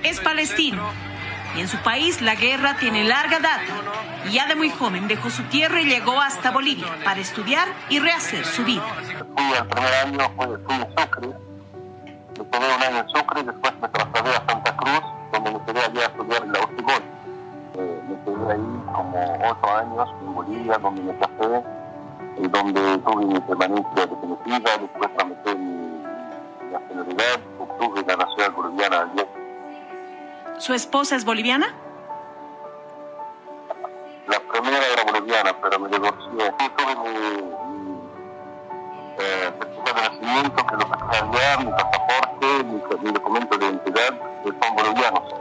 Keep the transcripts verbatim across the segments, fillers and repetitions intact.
Es palestino y en su país la guerra tiene larga data. Y ya de muy joven dejó su tierra y llegó hasta Bolivia para estudiar y rehacer su vida. Fui al primer año, fui, fui en Sucre, me quedé un año en Sucre y después me trasladé a Santa Cruz, donde me quedé allá a estudiar en la Urtibol. Eh, me quedé ahí como ocho años en Bolivia, donde me casé y donde tuve mi permanencia definitiva, después tramité mi nacionalidad, obtuve la nacionalidad boliviana ayer. ¿Su esposa es boliviana? La primera era boliviana, pero me divorcié. Sí, tuve mi, mi eh, certificado de nacimiento, que lo saqué allá, mi pasaporte, mi, mi documento de identidad, que son bolivianos.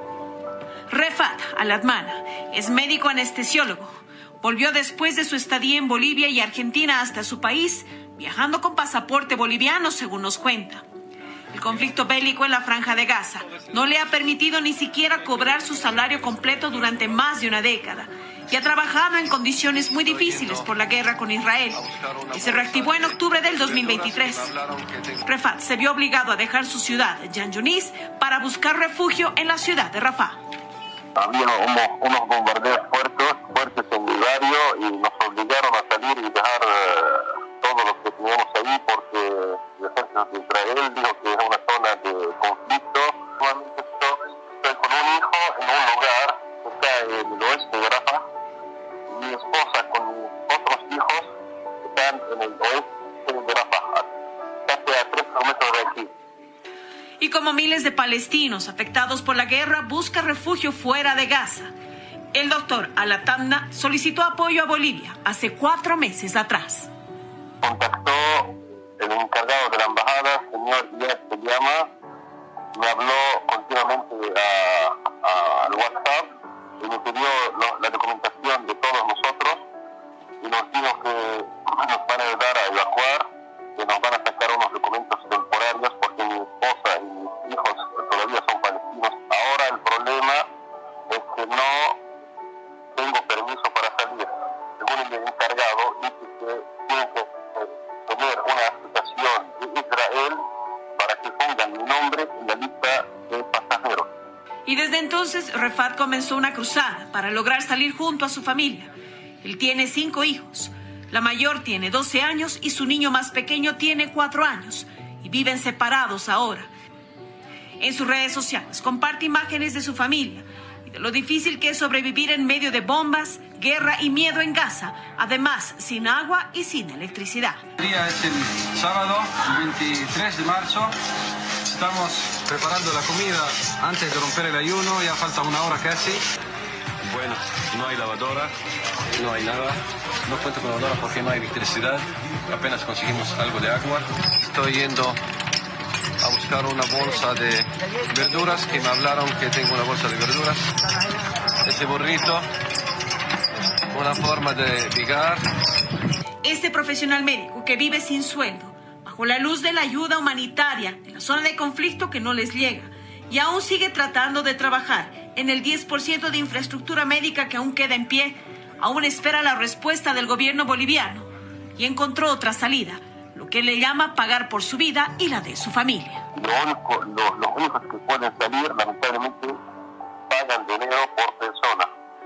Refat Al-Atmana es médico anestesiólogo. Volvió después de su estadía en Bolivia y Argentina hasta su país, viajando con pasaporte boliviano, según nos cuenta. El conflicto bélico en la Franja de Gaza no le ha permitido ni siquiera cobrar su salario completo durante más de una década y ha trabajado en condiciones muy difíciles por la guerra con Israel, que se reactivó en octubre del dos mil veintitrés. Refat se vio obligado a dejar su ciudad, Jan Yunis, para buscar refugio en la ciudad de Rafah. Había unos, unos bombardeos fuertes, fuertes en mi barrio y nos obligaron a salir y dejar uh, todo lo que teníamos ahí porque el ejército de Israel dijo que era una zona de conflicto. Actualmente estoy, estoy con un hijo en un lugar que está en el oeste de Rafah. Mi esposa con otros hijos están en el oeste de Rafah, casi a tres kilómetros de aquí. Y como miles de palestinos afectados por la guerra, busca refugio fuera de Gaza. El doctor Al-Atmana solicitó apoyo a Bolivia hace cuatro meses atrás. Contactó el encargado de la embajada, señor Díaz se llama, me habló continuamente a, a, al WhatsApp y me pidió lo, la documentación de todos nosotros y nos dijo que nos van a ayudar a evacuar, que nos van a sacar unos documentos temporarios porque mi esposa y mis hijos todavía son palestinos. Ahora el problema es que no tengo permiso para salir. Según el encargado, dice que tienen que tener una aplicación de Israel para que pongan mi nombre en la lista de pasajeros. Y desde entonces Refat comenzó una cruzada para lograr salir junto a su familia. Él tiene cinco hijos. La mayor tiene doce años y su niño más pequeño tiene cuatro años. Y viven separados ahora. En sus redes sociales comparte imágenes de su familia y de lo difícil que es sobrevivir en medio de bombas, guerra y miedo en Gaza, además sin agua y sin electricidad. El día es el sábado, el veintitrés de marzo. Estamos preparando la comida antes de romper el ayuno, ya falta una hora casi. Bueno, no hay lavadora, no hay nada. No cuento con lavadora porque no hay electricidad. Apenas conseguimos algo de agua. Estoy yendo a buscar una bolsa de verduras, que me hablaron que tengo una bolsa de verduras. Ese burrito, una forma de ligar. Este profesional médico que vive sin sueldo, bajo la luz de la ayuda humanitaria de la zona de conflicto que no les llega, y aún sigue tratando de trabajar en el diez por ciento de infraestructura médica que aún queda en pie, aún espera la respuesta del gobierno boliviano y encontró otra salida, lo que le llama pagar por su vida y la de su familia. Lo único, lo, los únicos que pueden salir, lamentablemente, pagan dinero por persona.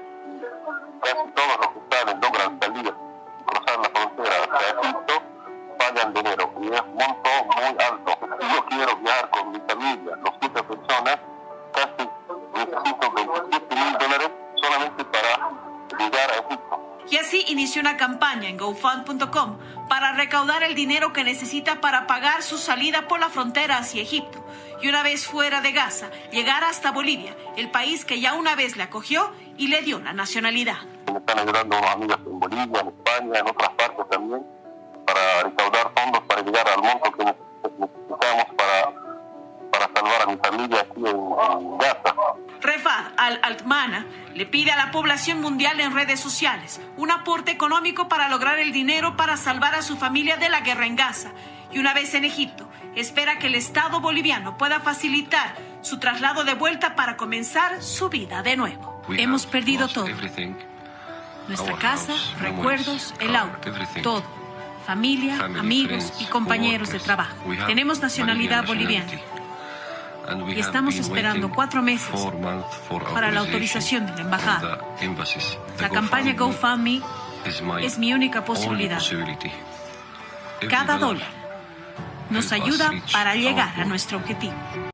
Casi todos los que salen logran salir y cruzar la frontera hacia Egipto, pagan dinero y es un monto muy alto. Si yo quiero viajar con mi familia, los siete personas, casi necesito veintisiete mil dólares solamente para llegar a Egipto. Y así inició una campaña en GoFund punto com para recaudar el dinero que necesita para pagar su salida por la frontera hacia Egipto. Y una vez fuera de Gaza, llegar hasta Bolivia, el país que ya una vez le acogió y le dio la nacionalidad. Me están ayudando unos amigos en Bolivia, en España, en otras partes también, para recaudar fondos para llegar al monto que necesitamos para, para salvar a mi familia aquí en, en Gaza. Refat Al-Atmana le pide a la población mundial en redes sociales un aporte económico para lograr el dinero para salvar a su familia de la guerra en Gaza. Y una vez en Egipto, espera que el Estado boliviano pueda facilitar su traslado de vuelta para comenzar su vida de nuevo. Hemos perdido todo. Nuestra casa, recuerdos, el auto, todo. Familia, amigos y compañeros de trabajo. Tenemos nacionalidad boliviana. y estamos esperando cuatro meses para la autorización de la embajada. La campaña GoFundMe es mi única posibilidad. Cada dólar nos ayuda para llegar a nuestro objetivo.